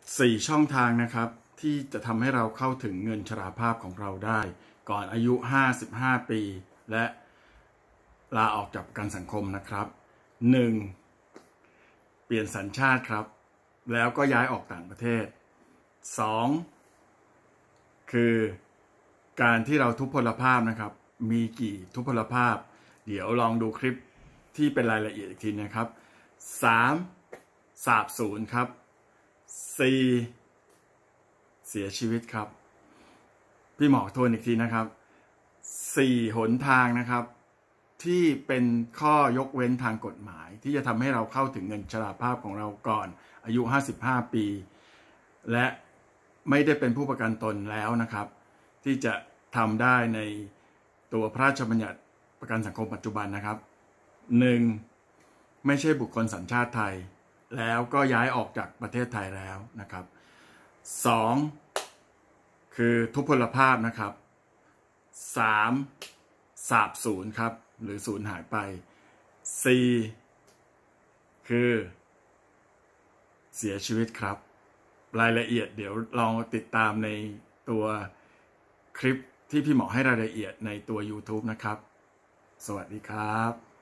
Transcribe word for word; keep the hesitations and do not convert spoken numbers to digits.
สี่ช่องทางนะครับที่จะทำให้เราเข้าถึงเงินชราภาพของเราได้ก่อนอายุห้าสิบห้าปีและลาออกจากประกันสังคมนะครับหนึ่งเปลี่ยนสัญชาติครับแล้วก็ย้ายออกต่างประเทศสองคือการที่เราทุพพลภาพนะครับมีกี่ทุพพลภาพเดี๋ยวลองดูคลิปที่เป็นรายละเอียดอีกทีนะครับสามสาบสูญครับสี่เสียชีวิตครับพี่หมอทวนอีกทีนะครับสี่หนทางนะครับที่เป็นข้อยกเว้นทางกฎหมายที่จะทำให้เราเข้าถึงเงินชราภาพของเราก่อนอายุห้าสิบห้าปีและไม่ได้เป็นผู้ประกันตนแล้วนะครับที่จะทำได้ในตัวพระราชบัญญัติประกันสังคมปัจจุบันนะครับหนึ่งไม่ใช่บุคคลสัญชาติไทยแล้วก็ย้ายออกจากประเทศไทยแล้วนะครับสองคือทุพพลภาพนะครับสามสาบสูญครับหรือสูญหายไปสี่คือเสียชีวิตครับรายละเอียดเดี๋ยวลองติดตามในตัวคลิปที่พี่หมอให้รายละเอียดในตัว YouTube นะครับสวัสดีครับ